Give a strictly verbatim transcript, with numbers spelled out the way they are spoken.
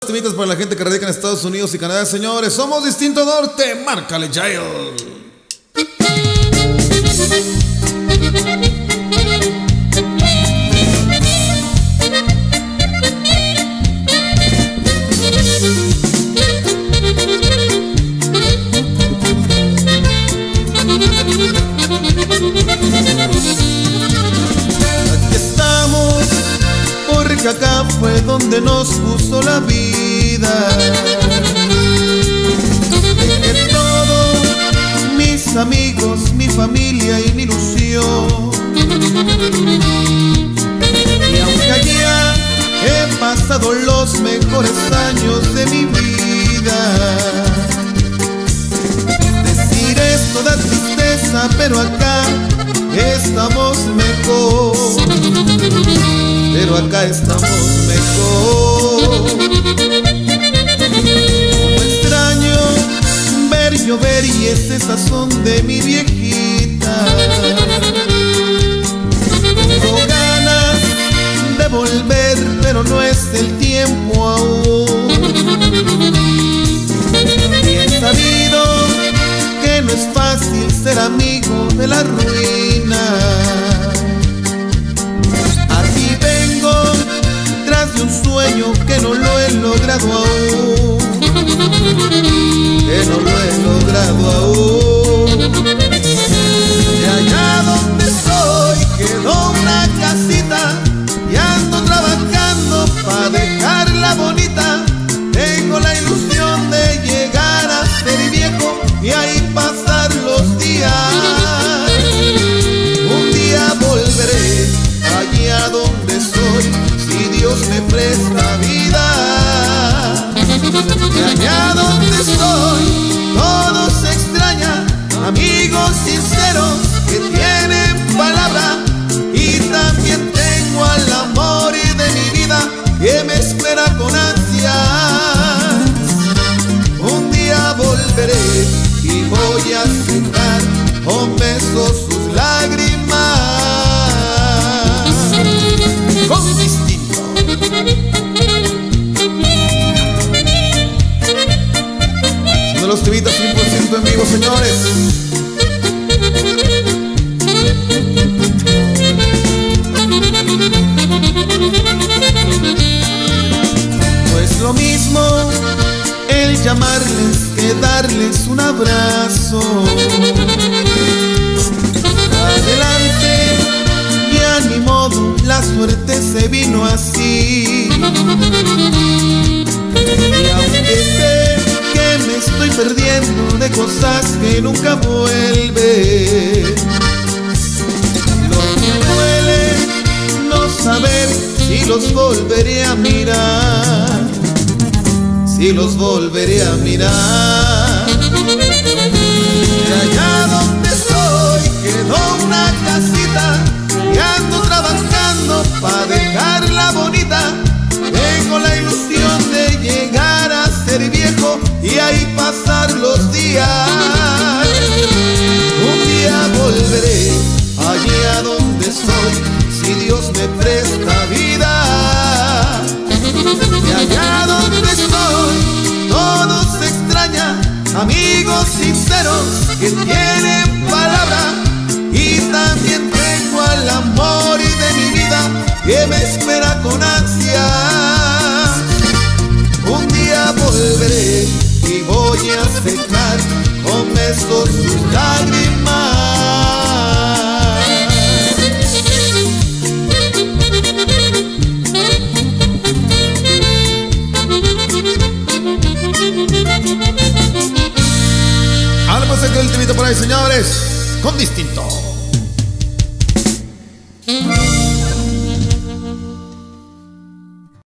Temitas para la gente que radica en Estados Unidos y Canadá, señores. Somos Distinto Norte, márcale Jail. Aquí estamos, porque acá fue donde nos puso la vida. Dejé todo, mis amigos, mi familia y mi ilusión. Y aunque allá he pasado los mejores años de mi vida, decir esto da tristeza, pero acá estamos mejor. Pero acá estamos mejor. Como extraño ver llover y ese sazón de mi viejita. Tengo ganas de volver, pero no es el tiempo aún. Y he sabido que no es fácil ser amigo de la ruina. Aquí vengo tras de un sueño que no lo he logrado aún. Que no lo he logrado aún. Y allá donde estoy quedó una casita y ando trabajando pa' dejarla bonita. Tengo la ilusión de llegar a ser viejo y ahí pasar los días. Un día volveré allá donde estoy, si Dios me presta vida. Y allá donde estoy todo se extraña, amigos sinceros que tienen palabra. Y también tengo al amor de mi vida que me espera con ansias. Un día volveré y voy a secar con besos sus lágrimas. Con Distinto. Uno de los temitas cien por ciento en vivo, señores. No es lo mismo el llamarles que darles un abrazo. Adelante, ya ni modo, la suerte se vino así. Y aunque sé que me estoy perdiendo de cosas que nunca vuelven, lo que duele no saber si los volveré a mirar. Si los volveré a mirar. Y allá donde estoy quedó una casita y ando trabajando pa' dejarla bonita. Tengo la ilusión de llegar a ser viejo y ahí pasar los días. Un día volveré allá donde estoy, si Dios me presta vida. Y allá donde estoy todo se extraña, amigos sinceros que tienen palabra. Y también tengo al amor de mi vida que me espera con ansia. Un día volveré y voy a secar con besos sus lágrimas. Algo se quedó el temita por ahí, señores. Con Distinto.